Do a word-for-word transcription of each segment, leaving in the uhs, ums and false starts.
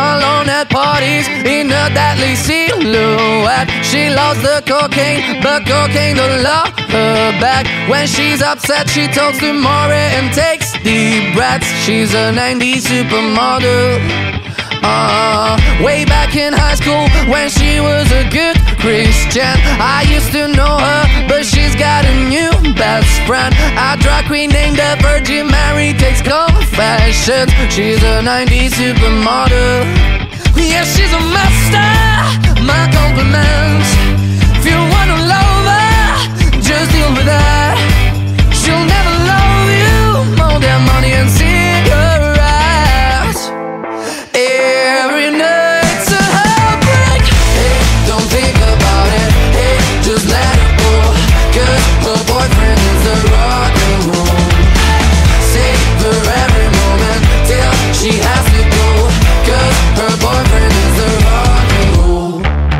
alone at parties in a deadly silhouette. She loves the cocaine, but cocaine don't love her back. When she's upset, she talks to Maury and takes deep breaths. She's a nineties supermodel. Uh, way back in high school when she was a good Christian, I used to know her, but she's got a new best friend. A drag queen named the Virgin Mary takes confessions. She's a nineties supermodel. Yeah, she's a master, my compliments. If you wanna love her, just deal with that. She'll never love you more than money and cigarettes. Every night's a heartbreak. Hey, don't think about it. Hey, just let it go. Cause her boyfriend is the rock and roll. Savor every moment till she has to go. Cause her boyfriend is the rock and roll.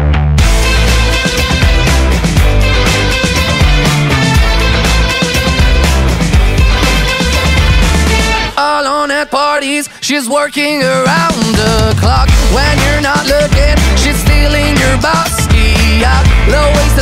Alone at parties, she's working around the clock. When you're not looking, she's stealing your bossy out. Low